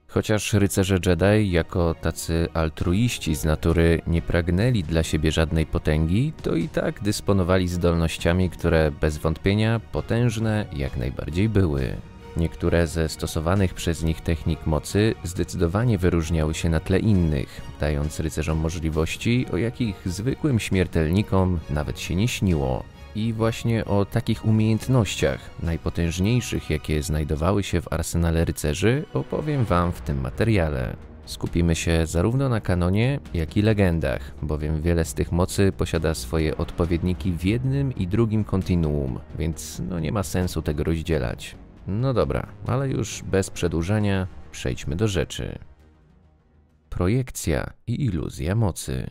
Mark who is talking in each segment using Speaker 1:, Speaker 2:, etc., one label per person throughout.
Speaker 1: Chociaż rycerze Jedi, jako tacy altruiści z natury, nie pragnęli dla siebie żadnej potęgi, to i tak dysponowali zdolnościami, które bez wątpienia potężne jak najbardziej były. Niektóre ze stosowanych przez nich technik mocy zdecydowanie wyróżniały się na tle innych, dając rycerzom możliwości, o jakich zwykłym śmiertelnikom nawet się nie śniło. I właśnie o takich umiejętnościach, najpotężniejszych jakie znajdowały się w arsenale rycerzy, opowiem Wam w tym materiale. Skupimy się zarówno na kanonie, jak i legendach, bowiem wiele z tych mocy posiada swoje odpowiedniki w jednym i drugim kontinuum, więc nie ma sensu tego rozdzielać. No dobra, ale już bez przedłużania przejdźmy do rzeczy. Projekcja i iluzja mocy.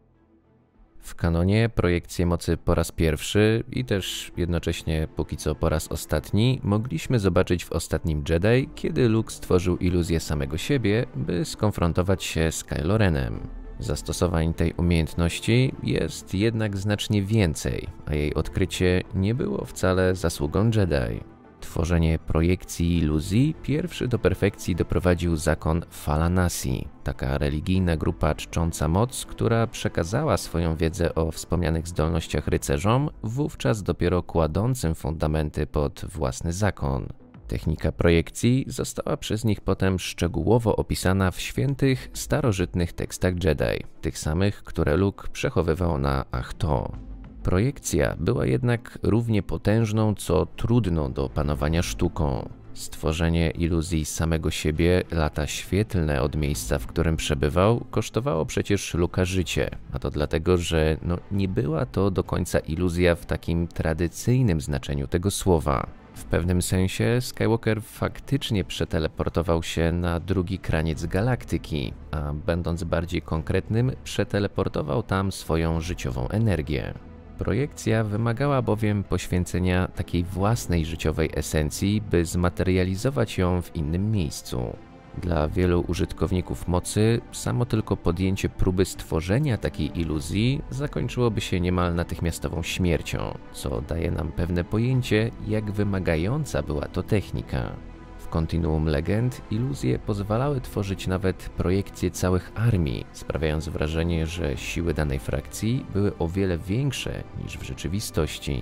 Speaker 1: W kanonie projekcję mocy po raz pierwszy i też jednocześnie póki co po raz ostatni mogliśmy zobaczyć w Ostatnim Jedi, kiedy Luke stworzył iluzję samego siebie, by skonfrontować się z Kylo Renem. Zastosowań tej umiejętności jest jednak znacznie więcej, a jej odkrycie nie było wcale zasługą Jedi. Tworzenie projekcji iluzji pierwszy do perfekcji doprowadził zakon Falanasi, taka religijna grupa czcząca moc, która przekazała swoją wiedzę o wspomnianych zdolnościach rycerzom, wówczas dopiero kładącym fundamenty pod własny zakon. Technika projekcji została przez nich potem szczegółowo opisana w świętych, starożytnych tekstach Jedi, tych samych, które Luke przechowywał na Ahch-To. Projekcja była jednak równie potężną, co trudną do opanowania sztuką. Stworzenie iluzji samego siebie lata świetlne od miejsca, w którym przebywał, kosztowało przecież Luka życie, a to dlatego, że nie była to do końca iluzja w takim tradycyjnym znaczeniu tego słowa. W pewnym sensie Skywalker faktycznie przeteleportował się na drugi kraniec galaktyki, a będąc bardziej konkretnym, przeteleportował tam swoją życiową energię. Projekcja wymagała bowiem poświęcenia takiej własnej życiowej esencji, by zmaterializować ją w innym miejscu. Dla wielu użytkowników mocy samo tylko podjęcie próby stworzenia takiej iluzji zakończyłoby się niemal natychmiastową śmiercią, co daje nam pewne pojęcie, jak wymagająca była to technika. W kontinuum legend iluzje pozwalały tworzyć nawet projekcje całych armii, sprawiając wrażenie, że siły danej frakcji były o wiele większe niż w rzeczywistości.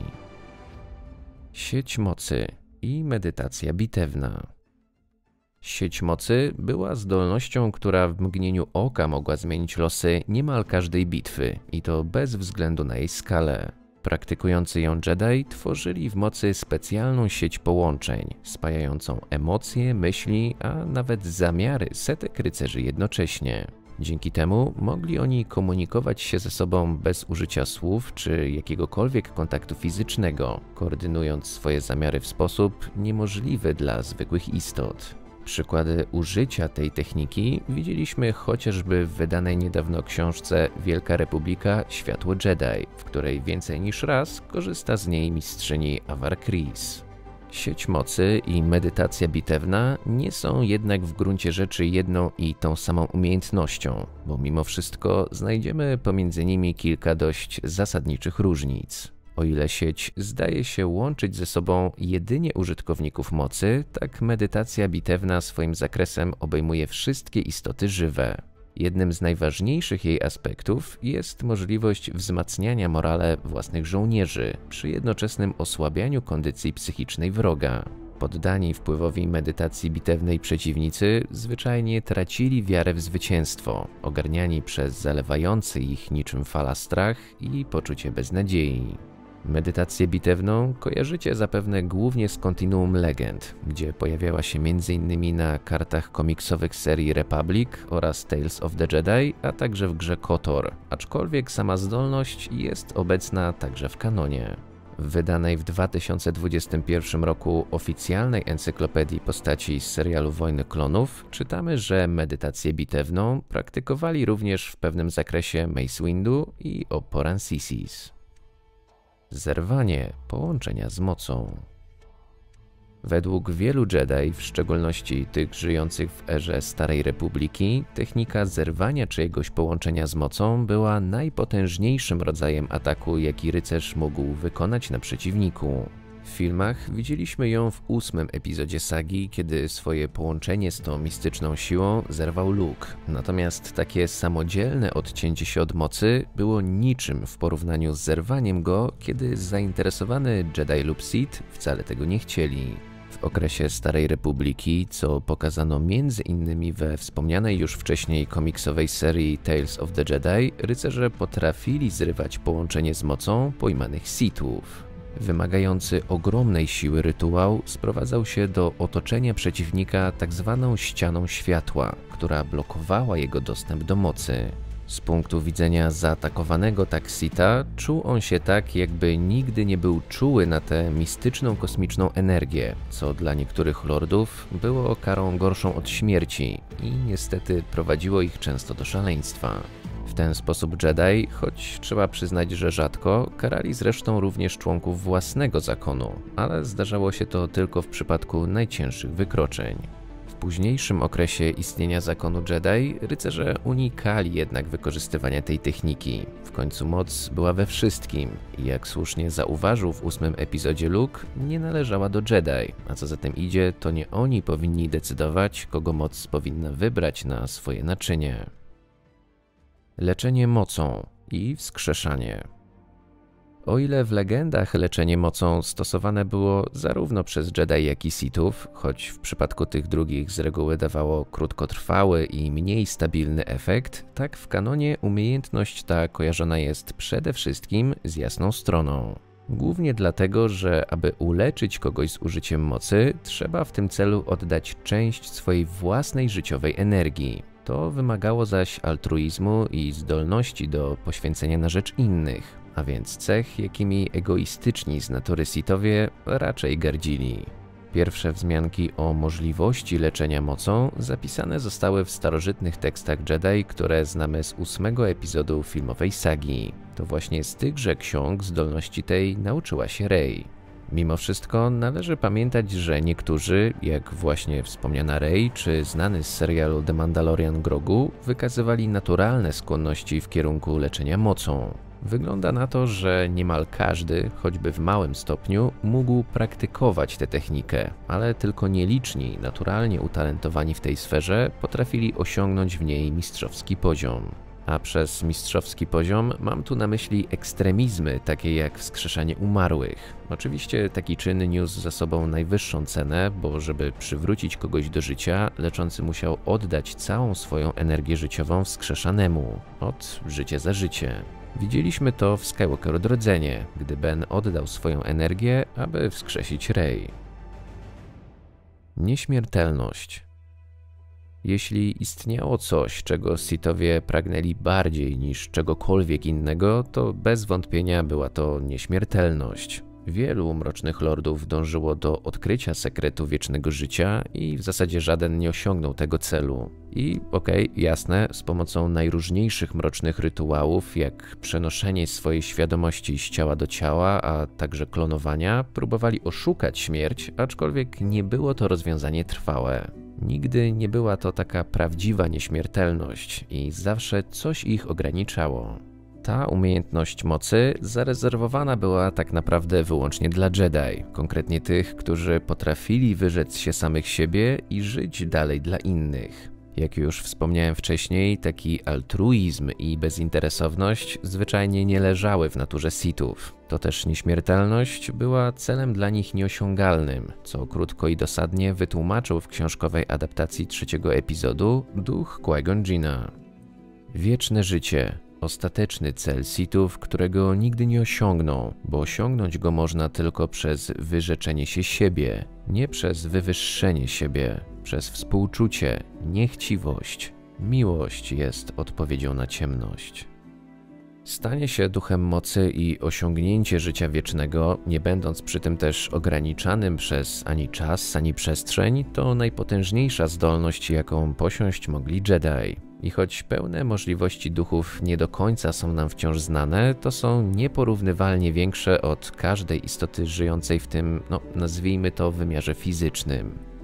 Speaker 1: Sieć mocy i medytacja bitewna. Sieć mocy była zdolnością, która w mgnieniu oka mogła zmienić losy niemal każdej bitwy, i to bez względu na jej skalę. Praktykujący ją Jedi tworzyli w mocy specjalną sieć połączeń, spajającą emocje, myśli, a nawet zamiary setek rycerzy jednocześnie. Dzięki temu mogli oni komunikować się ze sobą bez użycia słów czy jakiegokolwiek kontaktu fizycznego, koordynując swoje zamiary w sposób niemożliwy dla zwykłych istot. Przykłady użycia tej techniki widzieliśmy chociażby w wydanej niedawno książce Wielka Republika – Światło Jedi, w której więcej niż raz korzysta z niej mistrzyni Avar Kriss. Sieć mocy i medytacja bitewna nie są jednak w gruncie rzeczy jedną i tą samą umiejętnością, bo mimo wszystko znajdziemy pomiędzy nimi kilka dość zasadniczych różnic. O ile sieć zdaje się łączyć ze sobą jedynie użytkowników mocy, tak medytacja bitewna swoim zakresem obejmuje wszystkie istoty żywe. Jednym z najważniejszych jej aspektów jest możliwość wzmacniania morale własnych żołnierzy przy jednoczesnym osłabianiu kondycji psychicznej wroga. Poddani wpływowi medytacji bitewnej przeciwnicy zwyczajnie tracili wiarę w zwycięstwo, ogarniani przez zalewający ich niczym fala strach i poczucie beznadziei. Medytację bitewną kojarzycie zapewne głównie z kontinuum legend, gdzie pojawiała się m.in. na kartach komiksowych serii Republic oraz Tales of the Jedi, a także w grze KOTOR, aczkolwiek sama zdolność jest obecna także w kanonie. W wydanej w 2021 roku oficjalnej encyklopedii postaci z serialu Wojny Klonów czytamy, że medytację bitewną praktykowali również w pewnym zakresie Mace Windu i Opporan Sissis. Zerwanie połączenia z mocą. Według wielu Jedi, w szczególności tych żyjących w erze Starej Republiki, technika zerwania czyjegoś połączenia z mocą była najpotężniejszym rodzajem ataku, jaki rycerz mógł wykonać na przeciwniku. W filmach widzieliśmy ją w 8. epizodzie sagi, kiedy swoje połączenie z tą mistyczną siłą zerwał Luke. Natomiast takie samodzielne odcięcie się od mocy było niczym w porównaniu z zerwaniem go, kiedy zainteresowany Jedi lub Sith wcale tego nie chcieli. W okresie Starej Republiki, co pokazano m.in. we wspomnianej już wcześniej komiksowej serii Tales of the Jedi, rycerze potrafili zrywać połączenie z mocą pojmanych Sithów. Wymagający ogromnej siły rytuał sprowadzał się do otoczenia przeciwnika tzw. ścianą światła, która blokowała jego dostęp do mocy. Z punktu widzenia zaatakowanego Sitha czuł on się tak, jakby nigdy nie był czuły na tę mistyczną kosmiczną energię, co dla niektórych lordów było karą gorszą od śmierci i niestety prowadziło ich często do szaleństwa. W ten sposób Jedi, choć trzeba przyznać, że rzadko, karali zresztą również członków własnego zakonu, ale zdarzało się to tylko w przypadku najcięższych wykroczeń. W późniejszym okresie istnienia zakonu Jedi rycerze unikali jednak wykorzystywania tej techniki. W końcu moc była we wszystkim i jak słusznie zauważył w 8. epizodzie Luke, nie należała do Jedi, a co za tym idzie, to nie oni powinni decydować, kogo moc powinna wybrać na swoje naczynie. Leczenie mocą i wskrzeszanie. O ile w legendach leczenie mocą stosowane było zarówno przez Jedi, jak i Sithów, choć w przypadku tych drugich z reguły dawało krótkotrwały i mniej stabilny efekt, tak w kanonie umiejętność ta kojarzona jest przede wszystkim z jasną stroną. Głównie dlatego, że aby uleczyć kogoś z użyciem mocy, trzeba w tym celu oddać część swojej własnej życiowej energii. To wymagało zaś altruizmu i zdolności do poświęcenia na rzecz innych, a więc cech, jakimi egoistyczni z natury Sithowie raczej gardzili. Pierwsze wzmianki o możliwości leczenia mocą zapisane zostały w starożytnych tekstach Jedi, które znamy z 8. epizodu filmowej sagi. To właśnie z tychże ksiąg zdolności tej nauczyła się Rey. Mimo wszystko należy pamiętać, że niektórzy, jak właśnie wspomniana Rey czy znany z serialu The Mandalorian Grogu, wykazywali naturalne skłonności w kierunku leczenia mocą. Wygląda na to, że niemal każdy, choćby w małym stopniu, mógł praktykować tę technikę, ale tylko nieliczni, naturalnie utalentowani w tej sferze, potrafili osiągnąć w niej mistrzowski poziom. A przez mistrzowski poziom mam tu na myśli ekstremizmy, takie jak wskrzeszanie umarłych. Oczywiście taki czyn niósł za sobą najwyższą cenę, bo żeby przywrócić kogoś do życia, leczący musiał oddać całą swoją energię życiową wskrzeszanemu. Od życie za życie. Widzieliśmy to w Skywalker Odrodzenie, gdy Ben oddał swoją energię, aby wskrzesić Rey. Nieśmiertelność. Jeśli istniało coś, czego Sithowie pragnęli bardziej niż czegokolwiek innego, to bez wątpienia była to nieśmiertelność. Wielu mrocznych lordów dążyło do odkrycia sekretu wiecznego życia i w zasadzie żaden nie osiągnął tego celu. I jasne, z pomocą najróżniejszych mrocznych rytuałów, jak przenoszenie swojej świadomości z ciała do ciała, a także klonowania, próbowali oszukać śmierć, aczkolwiek nie było to rozwiązanie trwałe. Nigdy nie była to taka prawdziwa nieśmiertelność i zawsze coś ich ograniczało. Ta umiejętność mocy zarezerwowana była tak naprawdę wyłącznie dla Jedi, konkretnie tych, którzy potrafili wyrzec się samych siebie i żyć dalej dla innych. Jak już wspomniałem wcześniej, taki altruizm i bezinteresowność zwyczajnie nie leżały w naturze Sithów. To też nieśmiertelność była celem dla nich nieosiągalnym, co krótko i dosadnie wytłumaczył w książkowej adaptacji 3. epizodu duch Qui-Gon Jinna. Wieczne życie. Ostateczny cel Sithów, którego nigdy nie osiągną, bo osiągnąć go można tylko przez wyrzeczenie się siebie, nie przez wywyższenie siebie, przez współczucie, niechciwość. Miłość jest odpowiedzią na ciemność. Stanie się duchem mocy i osiągnięcie życia wiecznego, nie będąc przy tym też ograniczanym przez ani czas, ani przestrzeń, to najpotężniejsza zdolność, jaką posiąść mogli Jedi. I choć pełne możliwości duchów nie do końca są nam wciąż znane, to są nieporównywalnie większe od każdej istoty żyjącej w tym, nazwijmy to, wymiarze fizycznym.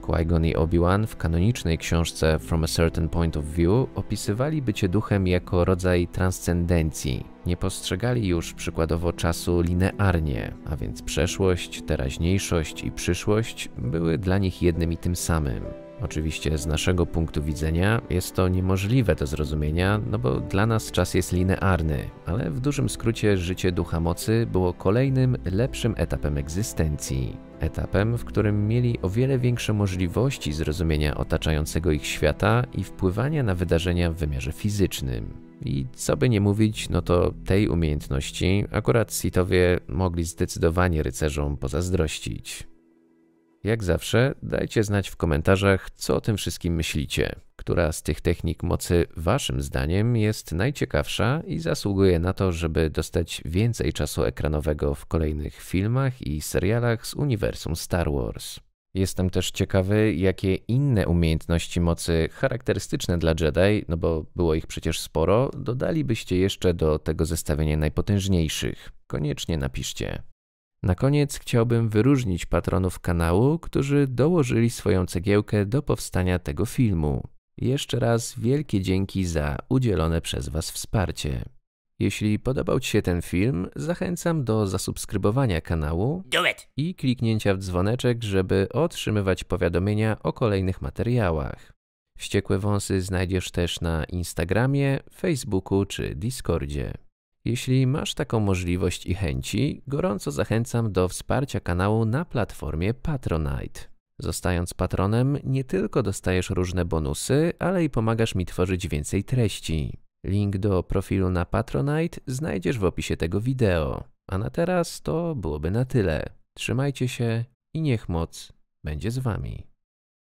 Speaker 1: Qui-Gon i Obi-Wan w kanonicznej książce From a Certain Point of View opisywali bycie duchem jako rodzaj transcendencji. Nie postrzegali już przykładowo czasu linearnie, a więc przeszłość, teraźniejszość i przyszłość były dla nich jednym i tym samym. Oczywiście z naszego punktu widzenia jest to niemożliwe do zrozumienia, no bo dla nas czas jest linearny, ale w dużym skrócie życie ducha mocy było kolejnym, lepszym etapem egzystencji. Etapem, w którym mieli o wiele większe możliwości zrozumienia otaczającego ich świata i wpływania na wydarzenia w wymiarze fizycznym. I co by nie mówić, no to tej umiejętności akurat Sithowie mogli zdecydowanie rycerzom pozazdrościć. Jak zawsze, dajcie znać w komentarzach, co o tym wszystkim myślicie. Która z tych technik mocy waszym zdaniem jest najciekawsza i zasługuje na to, żeby dostać więcej czasu ekranowego w kolejnych filmach i serialach z uniwersum Star Wars. Jestem też ciekawy, jakie inne umiejętności mocy charakterystyczne dla Jedi, no bo było ich przecież sporo, dodalibyście jeszcze do tego zestawienia najpotężniejszych. Koniecznie napiszcie. Na koniec chciałbym wyróżnić patronów kanału, którzy dołożyli swoją cegiełkę do powstania tego filmu. Jeszcze raz wielkie dzięki za udzielone przez Was wsparcie. Jeśli podobał Ci się ten film, zachęcam do zasubskrybowania kanału i kliknięcia w dzwoneczek, żeby otrzymywać powiadomienia o kolejnych materiałach. Wściekłe Wąsy znajdziesz też na Instagramie, Facebooku czy Discordzie. Jeśli masz taką możliwość i chęci, gorąco zachęcam do wsparcia kanału na platformie Patronite. Zostając patronem, nie tylko dostajesz różne bonusy, ale i pomagasz mi tworzyć więcej treści. Link do profilu na Patronite znajdziesz w opisie tego wideo. A na teraz to byłoby na tyle. Trzymajcie się i niech moc będzie z Wami.